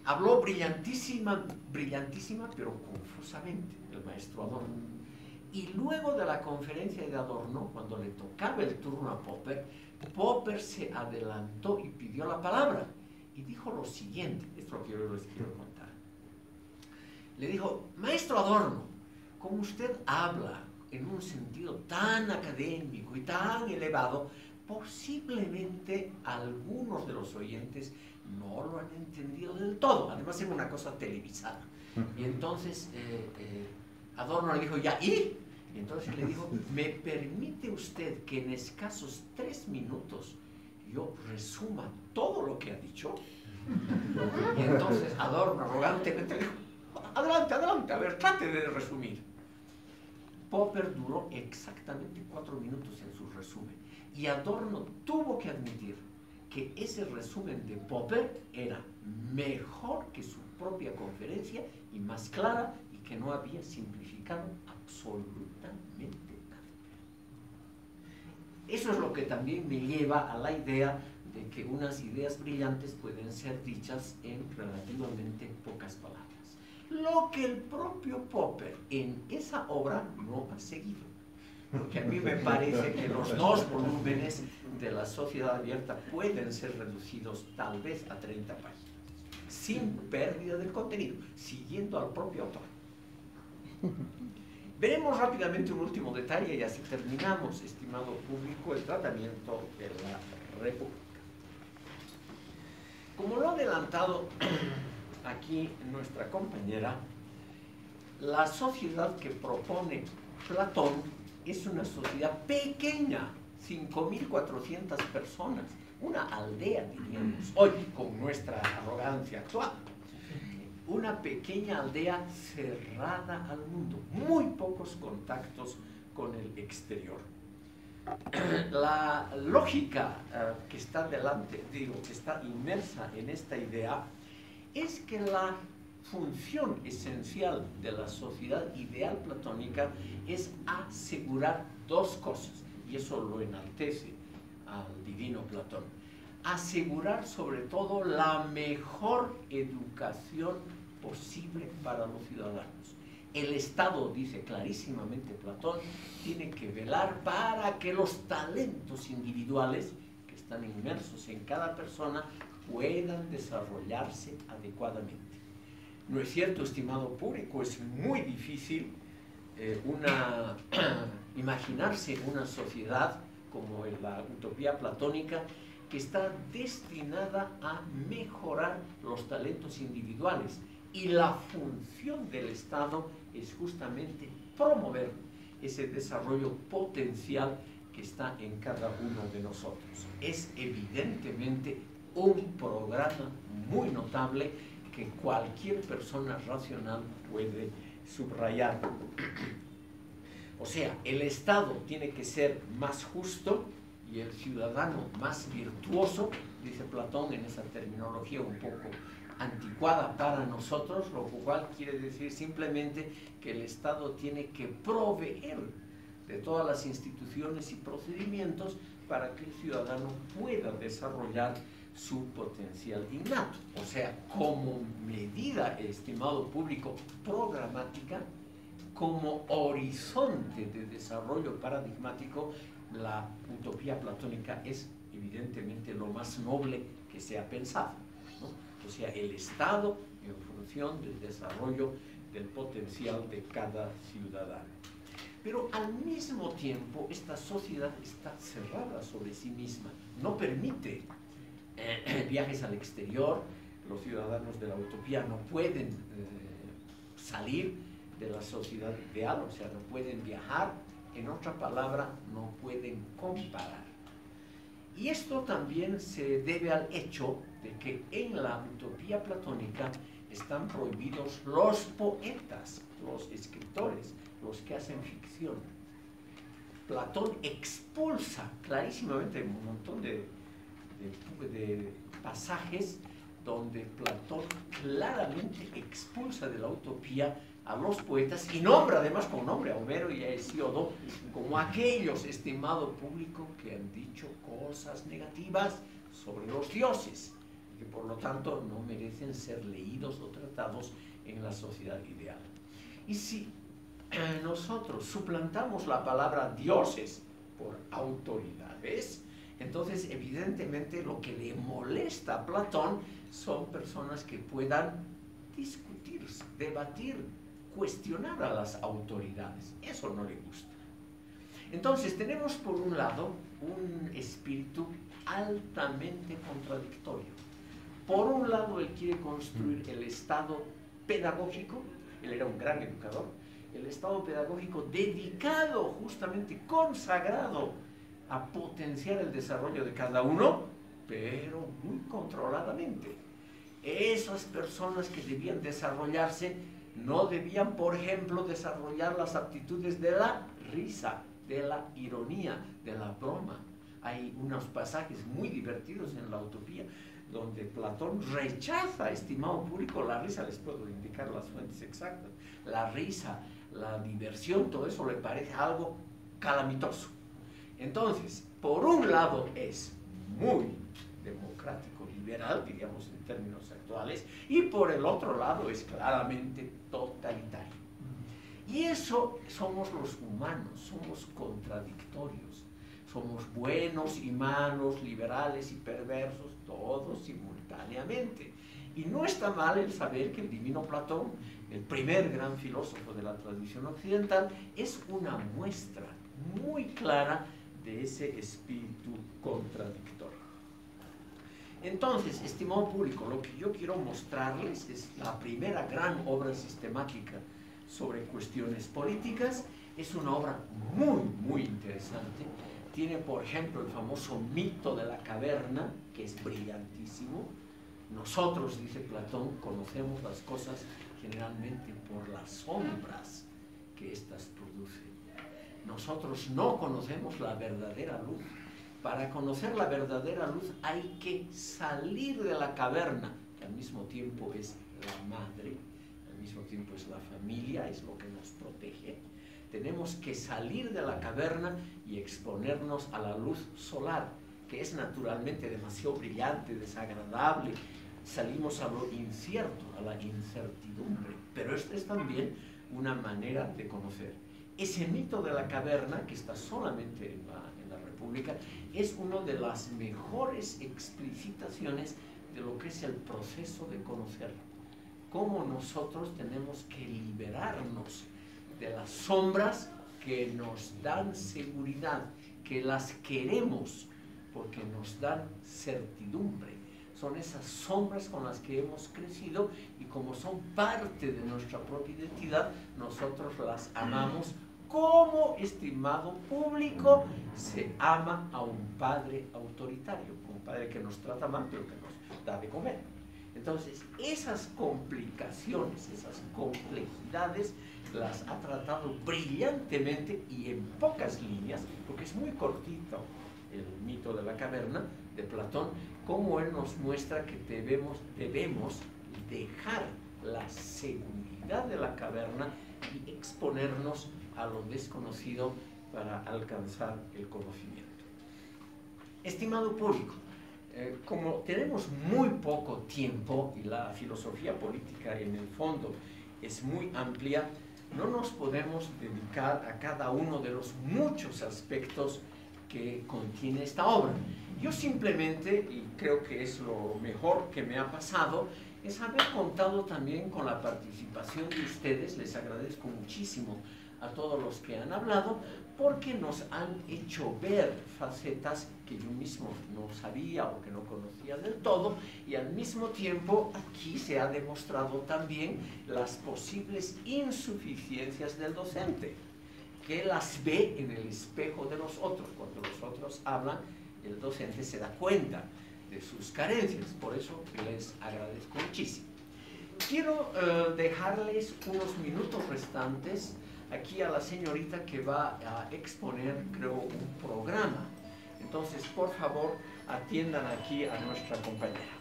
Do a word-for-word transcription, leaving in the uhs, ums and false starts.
Habló brillantísima, brillantísima, pero confusamente, el maestro Adorno. Y luego de la conferencia de Adorno, cuando le tocaba el turno a Popper, Popper se adelantó y pidió la palabra. Y dijo lo siguiente, esto es lo que yo les quiero contar. Le dijo, maestro Adorno, como usted habla en un sentido tan académico y tan elevado, posiblemente algunos de los oyentes no lo han entendido del todo. Además era una cosa televisada. Y entonces eh, eh, Adorno le dijo, ¿ya? ¿Y? Y entonces le dijo, ¿me permite usted que en escasos tres minutos yo resuma todo lo que ha dicho? Y entonces Adorno arrogantemente le dijo, adelante, adelante, a ver, trate de resumir. Popper duró exactamente cuatro minutos en su resumen. Y Adorno tuvo que admitir que ese resumen de Popper era mejor que su propia conferencia y más clara, y que no había simplificado absolutamente nada. Eso es lo que también me lleva a la idea de que unas ideas brillantes pueden ser dichas en relativamente pocas palabras. Lo que el propio Popper en esa obra no ha seguido. Porque a mí me parece que los dos volúmenes de La Sociedad Abierta pueden ser reducidos tal vez a treinta páginas, sin pérdida del contenido, siguiendo al propio autor. Veremos rápidamente un último detalle y así terminamos, estimado público, el tratamiento de la República. Como lo ha adelantado aquí nuestra compañera, la sociedad que propone Platón es una sociedad pequeña, cinco mil cuatrocientas personas, una aldea, diríamos, hoy con nuestra arrogancia actual. Una pequeña aldea cerrada al mundo, muy pocos contactos con el exterior. La lógica uh, que está delante, digo, que está inmersa en esta idea, es que la función esencial de la sociedad ideal platónica es asegurar dos cosas, y eso lo enaltece al divino Platón. Asegurar sobre todo la mejor educación posible para los ciudadanos. El Estado, dice clarísimamente Platón, tiene que velar para que los talentos individuales que están inmersos en cada persona puedan desarrollarse adecuadamente. ¿No es cierto, estimado público? Es muy difícil eh, una, imaginarse una sociedad como la utopía platónica que está destinada a mejorar los talentos individuales, y la función del Estado es justamente promover ese desarrollo potencial que está en cada uno de nosotros. Es evidentemente un programa muy notable que cualquier persona racional puede subrayar. O sea, el Estado tiene que ser más justo y el ciudadano más virtuoso, dice Platón en esa terminología un poco anticuada para nosotros, lo cual quiere decir simplemente que el Estado tiene que proveer de todas las instituciones y procedimientos para que el ciudadano pueda desarrollar su potencial innato. O sea, como medida, estimado público, programática, como horizonte de desarrollo paradigmático, la utopía platónica es evidentemente lo más noble que se ha pensado, ¿no? O sea, el Estado en función del desarrollo del potencial de cada ciudadano. Pero al mismo tiempo, esta sociedad está cerrada sobre sí misma, no permite eh, viajes al exterior. Los ciudadanos de la utopía no pueden eh, salir de la sociedad ideal, o sea, no pueden viajar, en otra palabra, no pueden comparar. Y esto también se debe al hecho de que en la utopía platónica están prohibidos los poetas, los escritores, los que hacen ficción. Platón expulsa clarísimamente un montón de, de, de pasajes donde Platón claramente expulsa de la utopía a los poetas y nombra además con nombre a Homero y a Hesíodo como aquellos, estimado público, que han dicho cosas negativas sobre los dioses. y que por lo tanto no merecen ser leídos o tratados en la sociedad ideal. Y si eh, nosotros suplantamos la palabra dioses por autoridades, entonces evidentemente lo que le molesta a Platón son personas que puedan discutir, debatir, cuestionar a las autoridades. Eso no le gusta. Entonces tenemos por un lado un espíritu altamente contradictorio. Por un lado él quiere construir el Estado pedagógico, él era un gran educador, el Estado pedagógico dedicado, justamente consagrado a potenciar el desarrollo de cada uno, pero muy controladamente. Esas personas que debían desarrollarse no debían, por ejemplo, desarrollar las aptitudes de la risa, de la ironía, de la broma. Hay unos pasajes muy divertidos en la Utopía donde Platón rechaza, estimado público, la risa. Les puedo indicar las fuentes exactas. La risa, la diversión, todo eso le parece algo calamitoso. Entonces, por un lado es muy democrático, liberal, diríamos en términos actuales, y por el otro lado es claramente totalitario. Y eso somos los humanos, somos contradictorios, somos buenos y malos, liberales y perversos, todos simultáneamente. Y no está mal el saber que el divino Platón, el primer gran filósofo de la tradición occidental, es una muestra muy clara de ese espíritu contradictorio. Entonces, estimado público, lo que yo quiero mostrarles es la primera gran obra sistemática sobre cuestiones políticas. Es una obra muy, muy interesante. Tiene, por ejemplo, el famoso mito de la caverna, que es brillantísimo. Nosotros, dice Platón, conocemos las cosas generalmente por las sombras que éstas producen. Nosotros no conocemos la verdadera luz. Para conocer la verdadera luz hay que salir de la caverna, que al mismo tiempo es la madre, al mismo tiempo es la familia, es lo que nos protege. Tenemos que salir de la caverna y exponernos a la luz solar, que es naturalmente demasiado brillante, desagradable. Salimos a lo incierto, a la incertidumbre. Pero esta es también una manera de conocer. Ese mito de la caverna, que está solamente en la, en la República, es una de las mejores explicitaciones de lo que es el proceso de conocer. Cómo nosotros tenemos que liberarnos de las sombras que nos dan seguridad, que las queremos porque nos dan certidumbre. Son esas sombras con las que hemos crecido y como son parte de nuestra propia identidad, nosotros las amamos como, estimado público, se ama a un padre autoritario, un padre que nos trata mal pero que nos da de comer. Entonces, esas complicaciones, esas complejidades, las ha tratado brillantemente y en pocas líneas, porque es muy cortito el mito de la caverna de Platón, como él nos muestra que debemos, debemos dejar la seguridad de la caverna y exponernos a lo desconocido para alcanzar el conocimiento. Estimado público, eh, como tenemos muy poco tiempo y la filosofía política en el fondo es muy amplia, no nos podemos dedicar a cada uno de los muchos aspectos que contiene esta obra. Yo simplemente, y creo que es lo mejor que me ha pasado, es haber contado también con la participación de ustedes. Les agradezco muchísimo a todos los que han hablado, porque nos han hecho ver facetas que yo mismo no sabía o que no conocía del todo, y al mismo tiempo aquí se ha demostrado también las posibles insuficiencias del docente, que las ve en el espejo de los otros. Cuando los otros hablan, el docente se da cuenta de sus carencias. Por eso les agradezco muchísimo. Quiero uh, dejarles unos minutos restantes aquí a la señorita que va a exponer, creo, un programa. Entonces, por favor, atiendan aquí a nuestra compañera.